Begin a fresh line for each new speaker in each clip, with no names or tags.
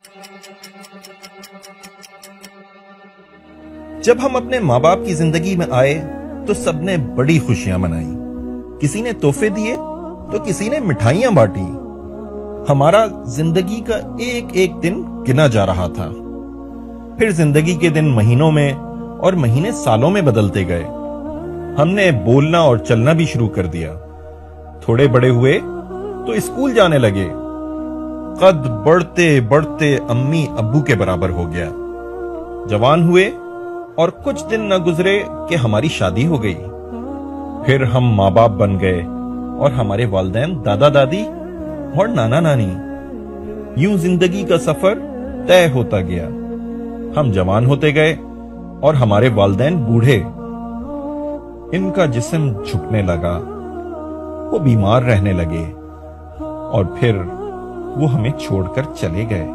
جب ہم اپنے ماں باپ کی زندگی میں آئے تو سب نے بڑی خوشیاں منائی. کسی نے تحفے دیے تو کسی نے مٹھائیاں بانٹی. ہمارا زندگی کا ایک ایک دن گنا جا رہا تھا. پھر زندگی کے دن مہینوں میں اور مہینے سالوں میں بدلتے گئے. ہم نے بولنا اور چلنا بھی شروع کر دیا. تھوڑے بڑے ہوئے تو اسکول جانے لگے. قد بڑھتے بڑھتے امی ابو کے برابر ہو گیا. جوان ہوئے اور کچھ دن نہ گزرے کہ ہماری شادی ہو گئی. پھر ہم ماں باپ بن گئے اور ہمارے والدین دادا دادی اور نانا نانی. یوں زندگی کا سفر طے ہوتا گیا. ہم جوان ہوتے گئے اور ہمارے والدین بوڑھے. ان کا جسم جھکنے لگا, وہ بیمار رہنے لگے اور پھر وہ ہمیں چھوڑ کر چلے گئے.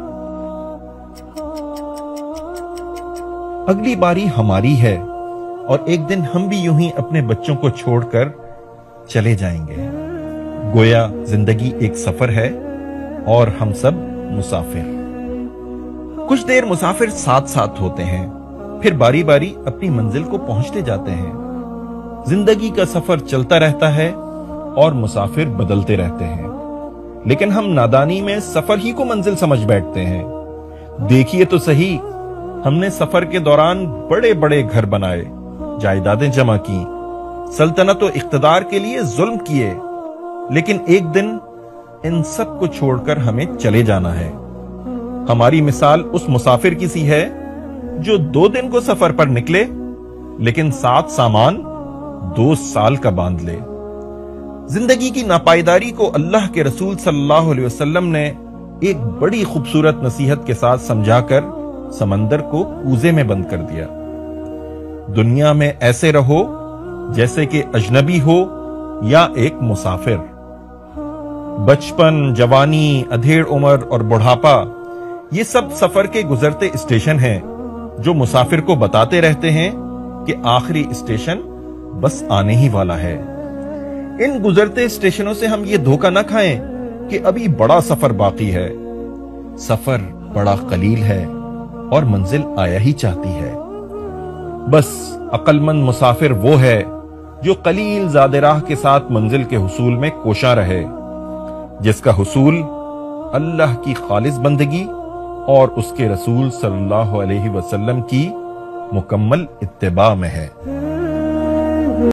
اگلی باری ہماری ہے اور ایک دن ہم بھی یوں ہی اپنے بچوں کو چھوڑ کر چلے جائیں گے. گویا زندگی ایک سفر ہے اور ہم سب مسافر. کچھ دیر مسافر ساتھ ساتھ ہوتے ہیں, پھر باری باری اپنی منزل کو پہنچتے جاتے ہیں. زندگی کا سفر چلتا رہتا ہے اور مسافر بدلتے رہتے ہیں. لیکن ہم نادانی میں سفر ہی کو منزل سمجھ بیٹھتے ہیں. دیکھیے تو صحیح, ہم نے سفر کے دوران بڑے بڑے گھر بنائے, جائیدادیں جمع کی, سلطنت و اقتدار کے لیے ظلم کیے, لیکن ایک دن ان سب کو چھوڑ کر ہمیں چلے جانا ہے. ہماری مثال اس مسافر کی سی ہے جو 2 دن کو سفر پر نکلے لیکن ساتھ سامان 2 سال کا باندھ لے. زندگی کی ناپائیداری کو اللہ کے رسول صلی اللہ علیہ وسلم نے ایک بڑی خوبصورت نصیحت کے ساتھ سمجھا کر سمندر کو کوزے میں بند کر دیا. دنیا میں ایسے رہو جیسے کہ اجنبی ہو یا ایک مسافر. بچپن, جوانی, ادھیڑ عمر اور بڑھاپا یہ سب سفر کے گزرتے اسٹیشن ہیں جو مسافر کو بتاتے رہتے ہیں کہ آخری اسٹیشن بس آنے ہی والا ہے. ان گزرتے اسٹیشنوں سے ہم یہ دھوکہ نہ کھائیں کہ ابھی بڑا سفر باقی ہے. سفر بڑا قلیل ہے اور منزل آیا ہی چاہتی ہے. بس عقل مند مسافر وہ ہے جو قلیل زاد راہ کے ساتھ منزل کے حصول میں کوشاں رہے, جس کا حصول اللہ کی خالص بندگی اور اس کے رسول صلی اللہ علیہ وسلم کی مکمل اتباع میں ہے.